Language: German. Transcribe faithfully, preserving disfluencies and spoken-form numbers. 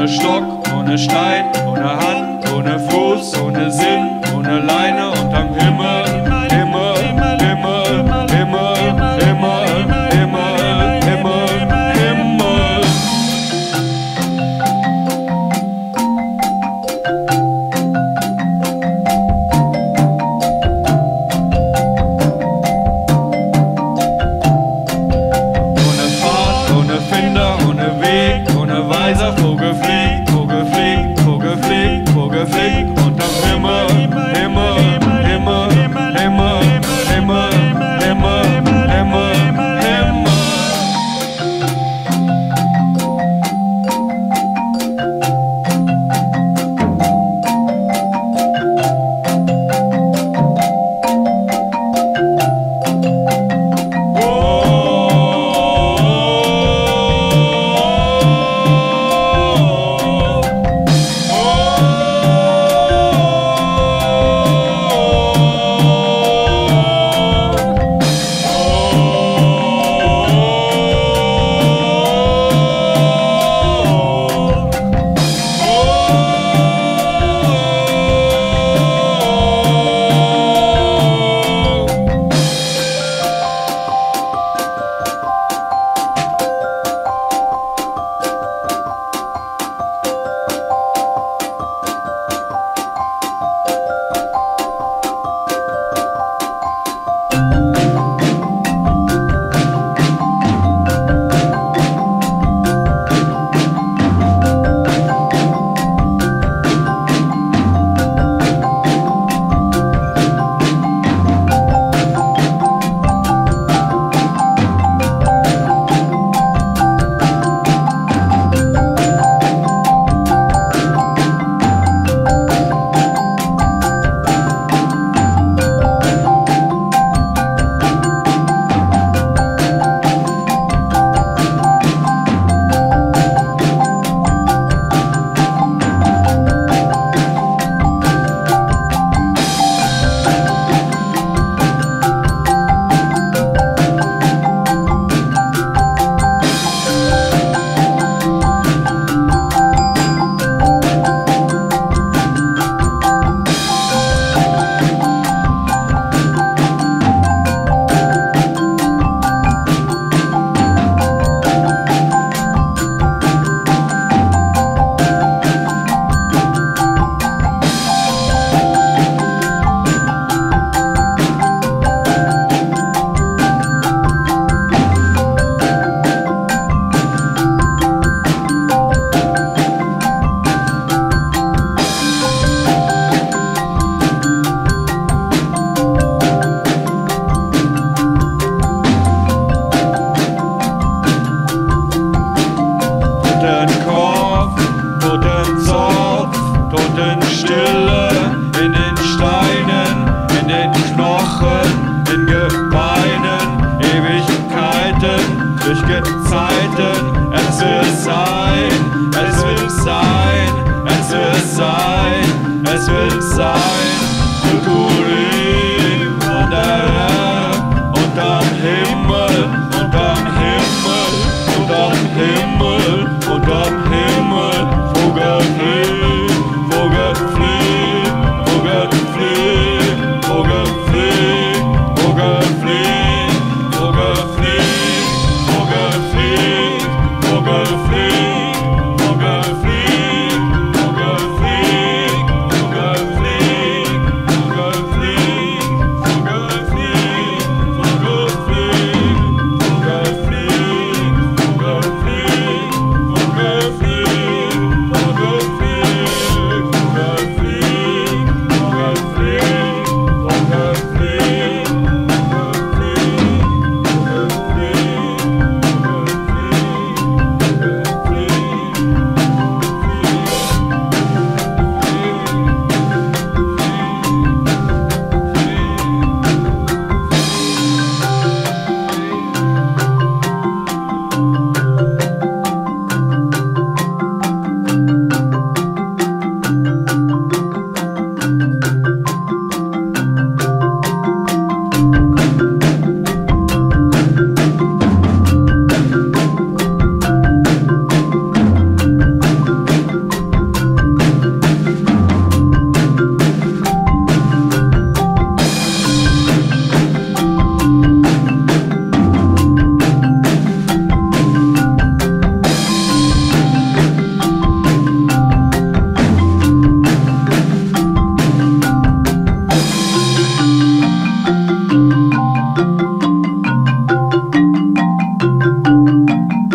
ohne Stock, ohne Stein, ohne Hand, ohne Fuß, ohne Sinn, ohne Leine unterm Himmel, Himmel, Himmel, Himmel, Himmel, Himmel, Himmel, Himmel. Ohne Pfad, ohne Finder, ohne Weg, ohne Weiser, Vogel fliegt, Vogel fliegt, Vogel fliegt, Vogel fliegt unterm Himmel, Himmel, Himmel, Himmel, Himmel, Himmel, Himmel, Himmel. Totenstille in den Steinen, in den Knochen, in Gebeinen, Ewigkeiten, durch Gezeiten. Es wird sein, es wird sein, es wird sein, es wird sein. Kukurim und der Herr, unterm Himmel, unterm Himmel, unterm Himmel, unterm Himmel, Vogel fliegt, Vogel fliegt, Vogel fliegt, Vogel fliegt, Vogel fliegt, Vogel fliegt, Vogel fliegt, Vogel fliegt, Vogel fliegt, Vogel fliegt, Vogel fliegt. Tschüss.